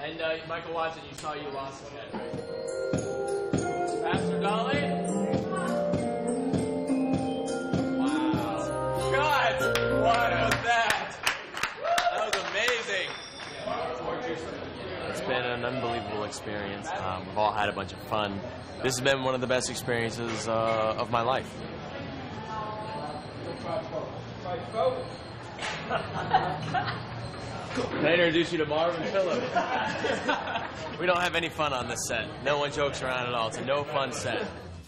And Michael Watson, you saw you lost again, right? Pastor Dolly? Wow. God, what was that? That was amazing. It's been an unbelievable experience. We've all had a bunch of fun. This has been one of the best experiences of my life. Can I introduce you to Marvin Phillips? We don't have any fun on this set. No one jokes around at all. It's a no fun set.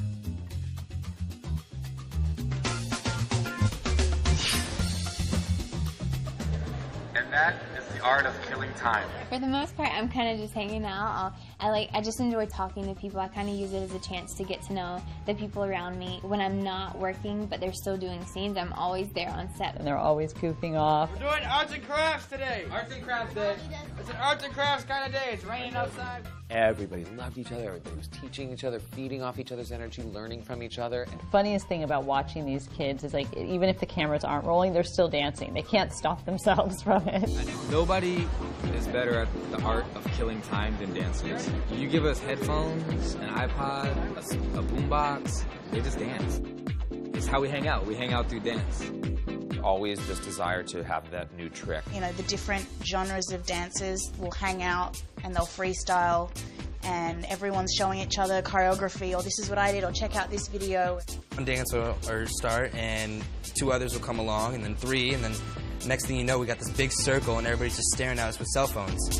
And that is the art of killing time. For the most part, I'm kind of just hanging out. I just enjoy talking to people. I kind of use it as a chance to get to know the people around me. When I'm not working, but they're still doing scenes, I'm always there on set. And they're always goofing off. We're doing arts and crafts today. Arts and crafts day. It's an arts and crafts kind of day. It's raining outside. Everybody loved each other. Everybody was teaching each other, feeding off each other's energy, learning from each other. The funniest thing about watching these kids is, like, even if the cameras aren't rolling, they're still dancing. They can't stop themselves from it. Nobody is better at the art of killing time than dancers. You give us headphones, an iPod, a boombox, they just dance. It's how we hang out. We hang out through dance. Always this desire to have that new trick. You know, the different genres of dancers will hang out and they'll freestyle, and everyone's showing each other choreography, or this is what I did, or check out this video. One dance will start and two others will come along, and then three, and then next thing you know, we got this big circle and everybody's just staring at us with cell phones.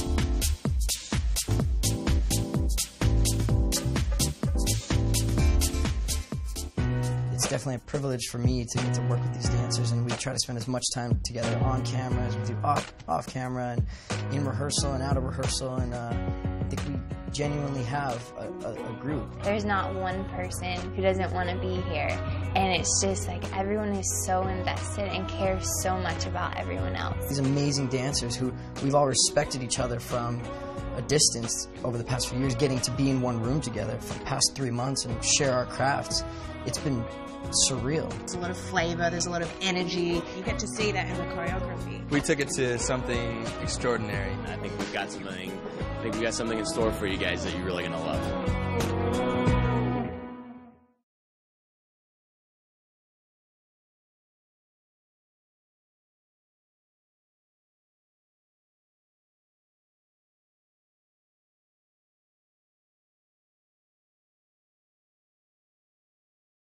It's definitely a privilege for me to get to work with these dancers, and we try to spend as much time together on camera as we do off camera and in rehearsal and out of rehearsal, and I think we genuinely have a group. There's not one person who doesn't want to be here, and it's just like everyone is so invested and cares so much about everyone else. These amazing dancers who we've all respected each other from a distance over the past few years, getting to be in one room together for the past 3 months and share our crafts. It's been surreal. There's a lot of flavor, there's a lot of energy. You get to see that in the choreography. We took it to something extraordinary. I think we've got something in store for you guys that you're really gonna love.